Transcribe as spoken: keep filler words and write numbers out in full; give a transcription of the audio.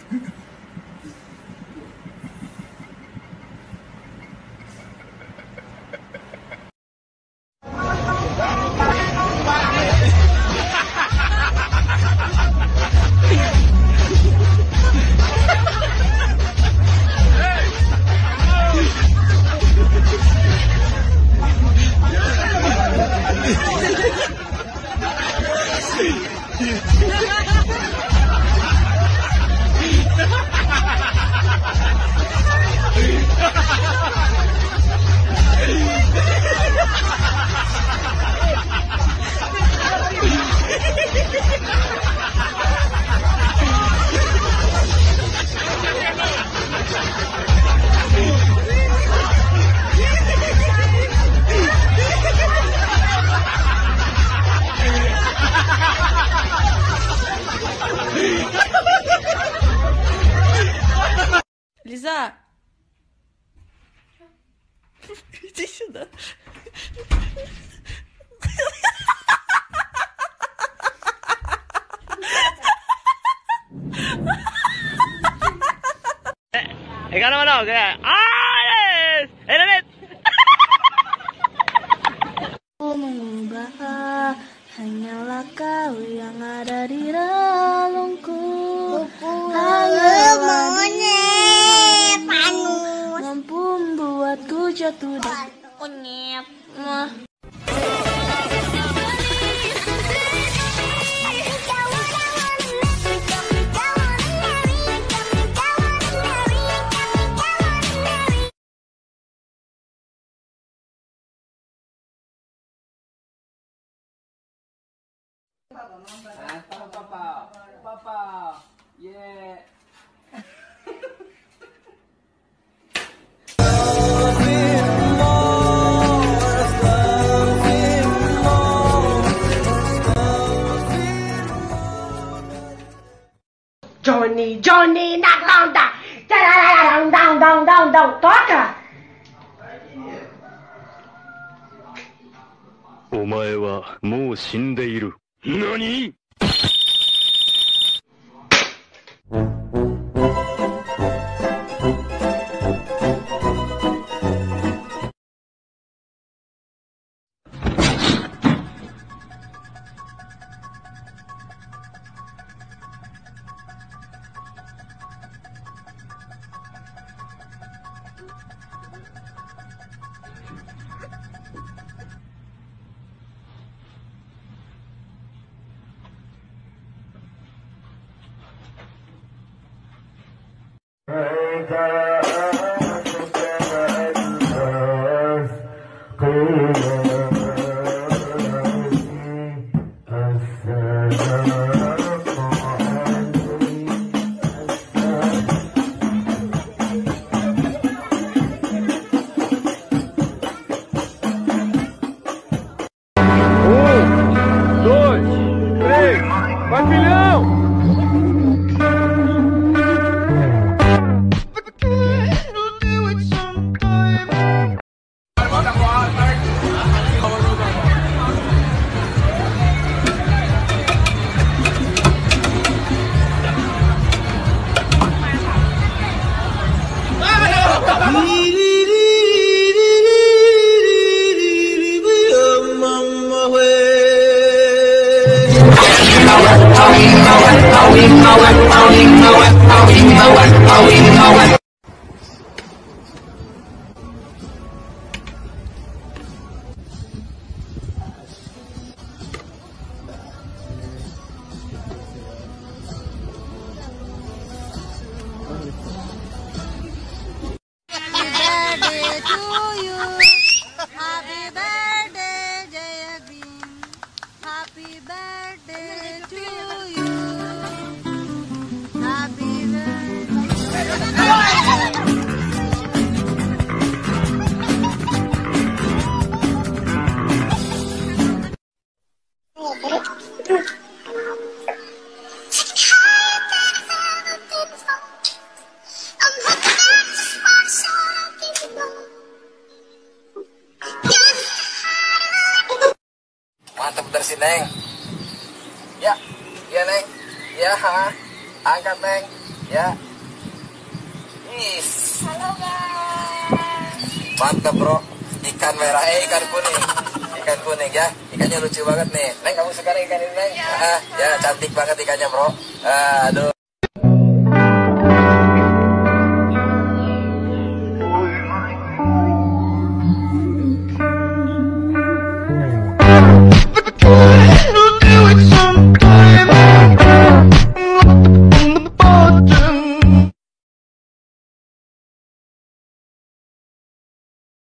Лиза! Иди сюда. Ikaw naman ako, kaya, ayos! Enanet! Mengubah hanyalah kau yang ada di relungku. Mampu membuatku jatuh dan kunyit. Papa, papa, papa, yeah. Johnny, Johnny, knock down, down, down, down, down, down, down, down. お前はもう死んでいる。何？ Mantap bener sih, Neng. Ya, iya, Neng. Ya, ha. Angkat, Neng. Ya. Is. Halo guys. Mantap bro. Ikan merah, eh ikan kuning. Ikan kuning ya. Ikannya lucu banget nih. Neng, kamu suka nih ikan ini, Neng? Ya, ah, ya cantik banget ikannya bro. Aduh.